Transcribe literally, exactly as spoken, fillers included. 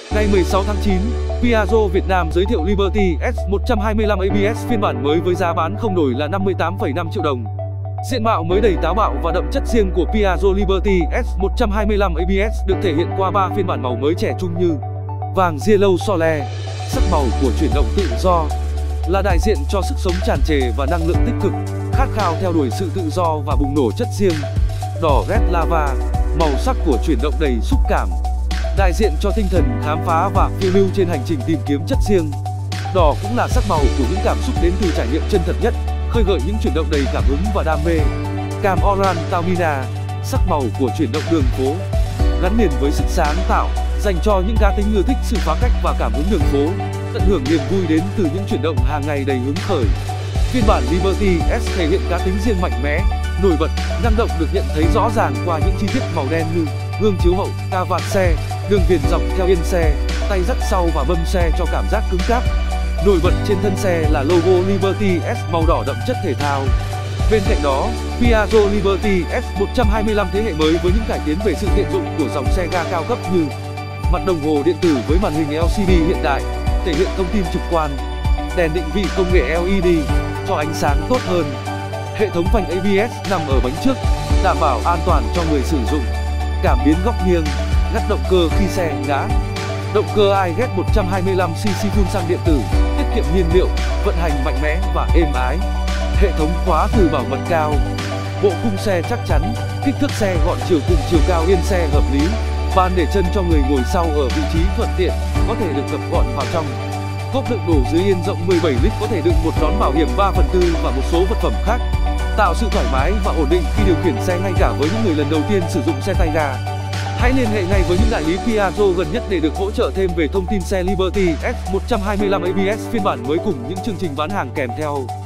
Ngày mười sáu tháng chín, Piaggio Việt Nam giới thiệu Liberty S một trăm hai mươi lăm a bê ét phiên bản mới với giá bán không đổi là năm mươi tám phẩy năm triệu đồng. Diện mạo mới đầy táo bạo và đậm chất riêng của Piaggio Liberty S một trăm hai mươi lăm a bê ét được thể hiện qua ba phiên bản màu mới trẻ trung như vàng Yellow Sole, sắc màu của chuyển động tự do, là đại diện cho sức sống tràn trề và năng lượng tích cực, khát khao theo đuổi sự tự do và bùng nổ chất riêng. Đỏ Red Lava, màu sắc của chuyển động đầy xúc cảm, đại diện cho tinh thần khám phá và phiêu lưu trên hành trình tìm kiếm chất riêng. Đỏ cũng là sắc màu của những cảm xúc đến từ trải nghiệm chân thật nhất, khơi gợi những chuyển động đầy cảm hứng và đam mê. Cam Orange Taurina, sắc màu của chuyển động đường phố, gắn liền với sức sáng tạo, dành cho những cá tính ưa thích sự phá cách và cảm hứng đường phố, tận hưởng niềm vui đến từ những chuyển động hàng ngày đầy hứng khởi. Phiên bản Liberty S thể hiện cá tính riêng mạnh mẽ, nổi bật, năng động được nhận thấy rõ ràng qua những chi tiết màu đen như gương chiếu hậu, ca vạt xe, đường viền dọc theo yên xe, tay dắt sau và mâm xe cho cảm giác cứng cáp. Nổi bật trên thân xe là logo Liberty S màu đỏ đậm chất thể thao. Bên cạnh đó, Piaggio Liberty S một trăm hai mươi lăm thế hệ mới với những cải tiến về sự tiện dụng của dòng xe ga cao cấp như mặt đồng hồ điện tử với màn hình L C D hiện đại, thể hiện thông tin trực quan, đèn định vị công nghệ L E D cho ánh sáng tốt hơn. Hệ thống phanh A B S nằm ở bánh trước, đảm bảo an toàn cho người sử dụng. Cảm biến góc nghiêng, ngắt động cơ khi xe ngã. Động cơ i ghét một trăm hai mươi lăm xê xê phun xăng điện tử, tiết kiệm nhiên liệu, vận hành mạnh mẽ và êm ái. Hệ thống khóa từ bảo mật cao. Bộ khung xe chắc chắn, kích thước xe gọn chiều cùng chiều cao yên xe hợp lý. Bàn để chân cho người ngồi sau ở vị trí thuận tiện, có thể được gập gọn vào trong. Cốp đựng đồ dưới yên rộng mười bảy lít có thể đựng một nón bảo hiểm ba phần tư và một số vật phẩm khác, tạo sự thoải mái và ổn định khi điều khiển xe ngay cả với những người lần đầu tiên sử dụng xe tay ga. Hãy liên hệ ngay với những đại lý Piaggio gần nhất để được hỗ trợ thêm về thông tin xe Liberty S một trăm hai mươi lăm a bê ét phiên bản mới cùng những chương trình bán hàng kèm theo.